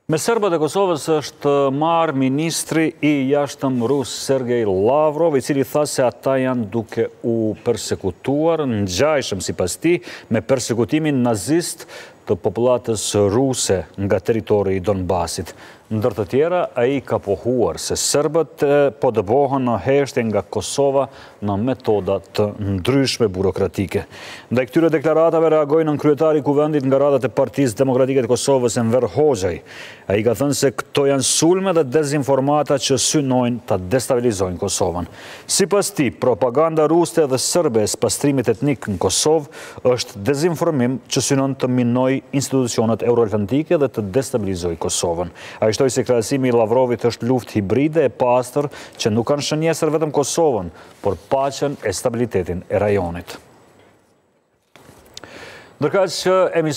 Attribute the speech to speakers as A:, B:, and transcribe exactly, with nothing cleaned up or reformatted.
A: Me serbët e Kosovës është marrë ministri i jashtëm rus Sergej Lavrov, i cili tha se ata janë duke u persekutuar, ngjajshëm sipas tij me persekutimin nazist të popullatës ruse nga territori i Donbasit. Ndër të tjera, ai ka pohuar se serbët po dëbohen në heshtje nga Kosova në metoda të ndryshme burokratike. Ndaj këtyre deklaratave reagoi nën kryetari i kuvendit nga radat e Partisë Demokratike të Kosovës, Enver Hoxhaj. Ai ka thënë se këto janë sulme dhe dezinformata që synojnë ta destabilizojnë Kosovën. Sipas tij, propaganda ruse dhe serbe e pastrimit etnik në Kosovë është dezinformim që synon të minojë institucionet euroatlantike dhe të destabilizojë Kosovën. Ai shtoi se krahasimi i Lavrovit është luftë hibride e pastër që nuk kanë shënjesër vetëm Kosovën, por paqen e stabilitetin e rajonit. Ndërkaq që